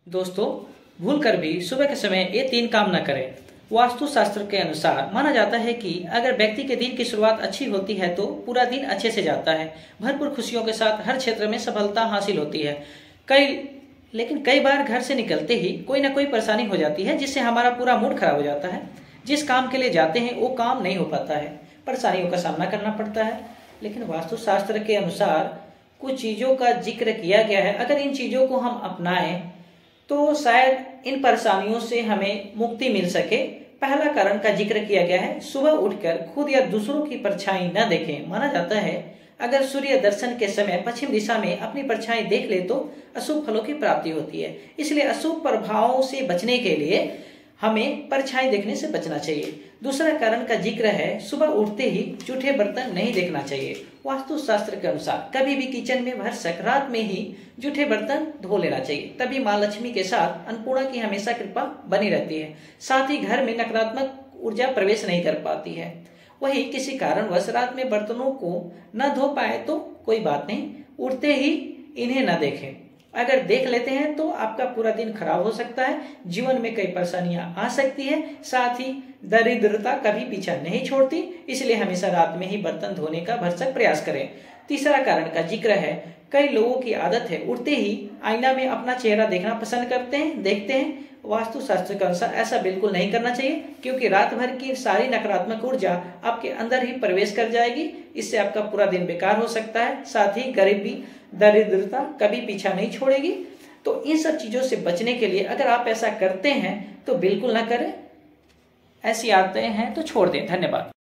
दोस्तों, भूल कर भी सुबह के समय ये 3 काम न करें। वास्तु शास्त्र के अनुसार माना जाता है कि अगर व्यक्ति के दिन की शुरुआत अच्छी होती है तो पूरा दिन अच्छे से जाता है, भरपूर खुशियों के साथ हर क्षेत्र में सफलता हासिल होती है। लेकिन कई बार घर से निकलते ही कोई ना कोई परेशानी हो जाती है जिससे हमारा पूरा मूड खराब हो जाता है। जिस काम के लिए जाते हैं वो काम नहीं हो पाता है, परेशानियों का सामना करना पड़ता है। लेकिन वास्तुशास्त्र के अनुसार कुछ चीज़ों का जिक्र किया गया है, अगर इन चीज़ों को हम अपनाएं तो शायद इन परेशानियों से हमें मुक्ति मिल सके। पहला कारण का जिक्र किया गया है, सुबह उठकर खुद या दूसरों की परछाई न देखें। माना जाता है अगर सूर्य दर्शन के समय पश्चिम दिशा में अपनी परछाई देख ले तो अशुभ फलों की प्राप्ति होती है। इसलिए अशुभ प्रभावों से बचने के लिए हमें परछाई देखने से बचना चाहिए। दूसरा कारण का जिक्र है, सुबह उठते ही जूठे बर्तन नहीं देखना चाहिए। वास्तुशास्त्र के अनुसार कभी भी किचन में भरसक रात में ही जूठे बर्तन धो लेना चाहिए, तभी माँ लक्ष्मी के साथ अन्नपूर्णा की हमेशा कृपा बनी रहती है। साथ ही घर में नकारात्मक ऊर्जा प्रवेश नहीं कर पाती है। वही किसी कारणवश रात में बर्तनों को न धो पाए तो कोई बात नहीं, उठते ही इन्हें न देखें। अगर देख लेते हैं तो आपका पूरा दिन खराब हो सकता है, जीवन में कई परेशानियां आ सकती है। साथ ही दरिद्रता कभी पीछा नहीं छोड़ती, इसलिए हमेशा रात में ही बर्तन धोने का भरसक प्रयास करें। तीसरा कारण का जिक्र है, कई लोगों की आदत है उठते ही आईना में अपना चेहरा देखना पसंद देखते हैं। वास्तुशास्त्र के अनुसार ऐसा बिल्कुल नहीं करना चाहिए, क्योंकि रात भर की सारी नकारात्मक ऊर्जा आपके अंदर ही प्रवेश कर जाएगी। इससे आपका पूरा दिन बेकार हो सकता है। साथ ही गरीबी दरिद्रता कभी पीछा नहीं छोड़ेगी। तो इन सब चीजों से बचने के लिए अगर आप ऐसा करते हैं तो बिल्कुल ना करें, ऐसी आदतें हैं तो छोड़ दें। धन्यवाद।